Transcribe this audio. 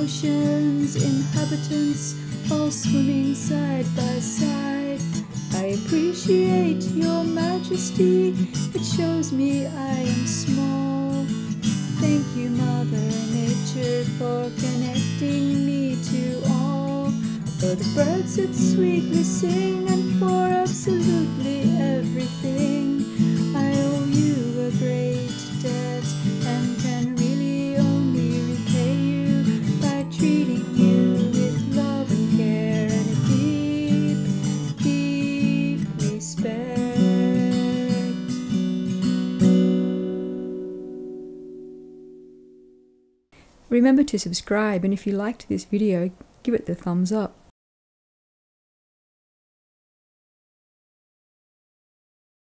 ocean's inhabitants, all swimming side by side. I appreciate your majesty, it shows me I am small. Thank you, Mother Nature, for connecting me to all. For the birds that sweetly sing, and for absolutely everything. I owe you a great debt, and can really only repay you by treating you with love and care and a deep, deep respect. Remember to subscribe, and if you liked this video, give it the thumbs up.